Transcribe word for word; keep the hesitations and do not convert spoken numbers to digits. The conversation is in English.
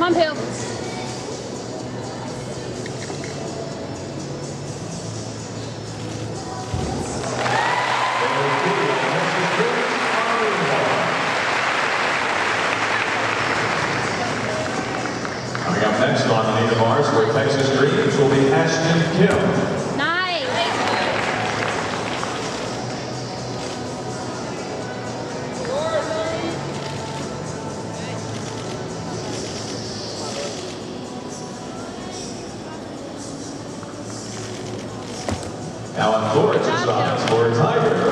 Come on, Pooh. Coming up next on the Native Mars for Texas Dreams will be Ashton Kim. Alan Flores is on for Tiger.